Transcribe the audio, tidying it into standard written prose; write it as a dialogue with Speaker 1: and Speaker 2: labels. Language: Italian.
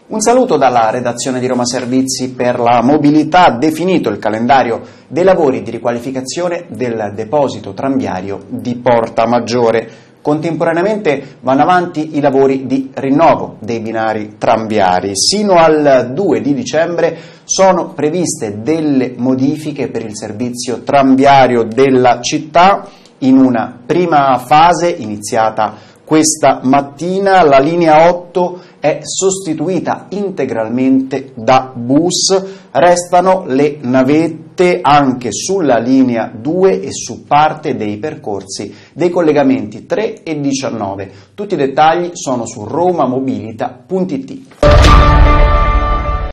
Speaker 1: Un saluto dalla redazione di Roma Servizi per la Mobilità. Definito il calendario dei lavori di riqualificazione del deposito tranviario di Porta Maggiore. Contemporaneamente vanno avanti i lavori di rinnovo dei binari tranviari. Sino al 2 di dicembre sono previste delle modifiche per il servizio tranviario della città. In una prima fase iniziata questa mattina la linea 8 è sostituita integralmente da bus, restano le navette anche sulla linea 2 e su parte dei percorsi dei collegamenti 3 e 19. Tutti i dettagli sono su romamobilita.it.